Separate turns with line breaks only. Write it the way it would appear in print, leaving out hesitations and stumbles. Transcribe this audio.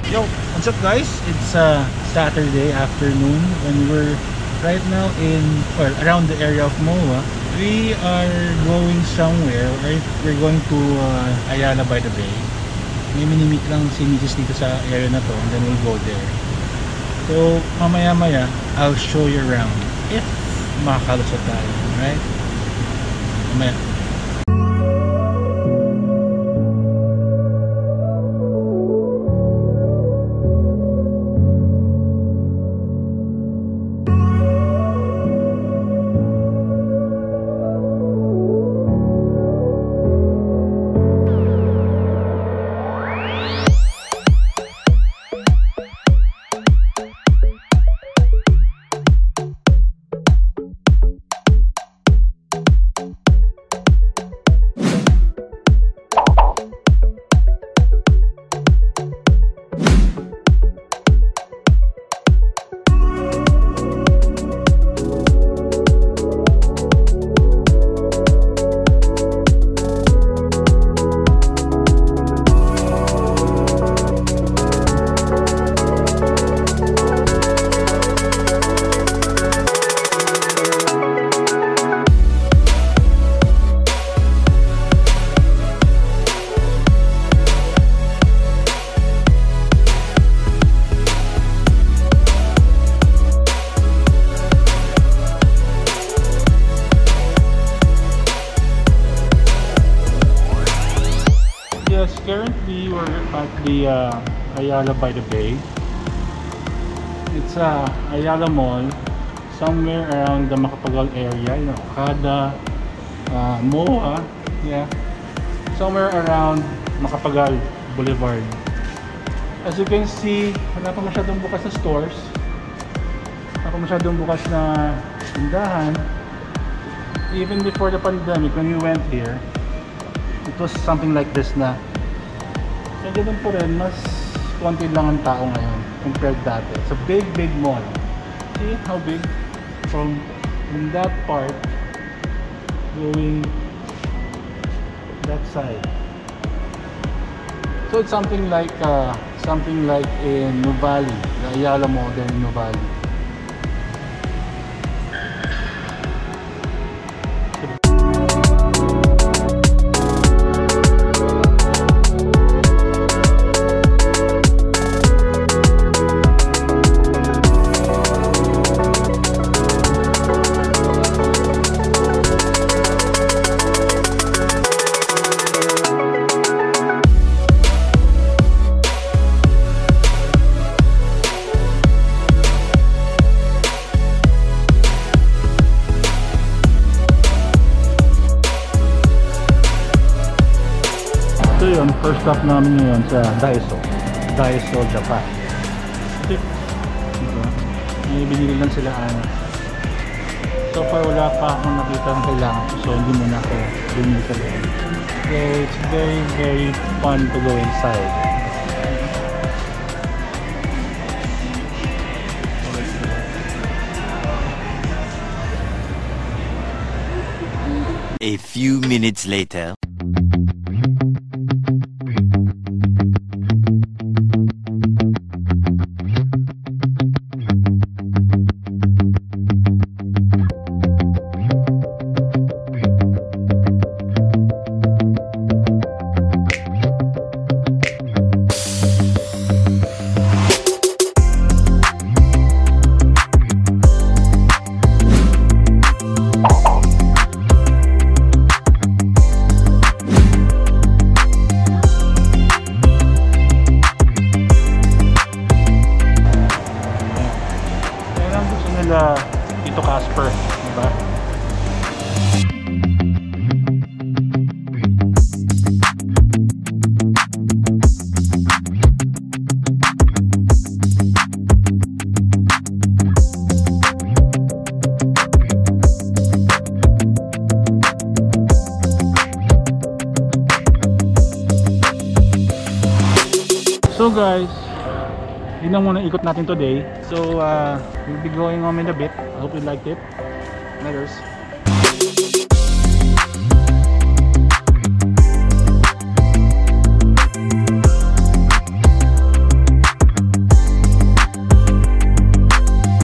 Yo, what's up guys? It's Saturday afternoon and we're right now in, well, around the area of MOA. We are going somewhere, right? We're going to Ayala by the Bay. May minimit lang si Mrs. dito sa area na to and then we'll go there. So mamaya I'll show you around if makakalusot tayo, right? Mamaya. Yes, currently we're at the Ayala by the Bay. It's Ayala Mall, somewhere around the Macapagal area, you know, Kada, MOA, yeah, somewhere around Macapagal Boulevard. As you can see, wala pa masyadong bukas na stores, wala pa masyadong bukas na tindahan. Even before the pandemic, when we went here, it was something like this na. So ganun po rin, mas konti lang ang tao ngayon compared dati. It's a big mall. See how big? From that part going that side. So it's something like in Nuvali, the Ayala Mall in Nuvali. So yun, first stop namin ngayon sa Daiso, Japan. Diba? May binili lang sila so far wala pa akong nakita ng kailangan ko, so hindi muna ako bumili sa loob. So it's very fun to go inside.
A few minutes later.
Ito Casper, diba? So guys, yun ang muna ikot natin today. So we'll be going home in a bit. I hope you liked it. Letters.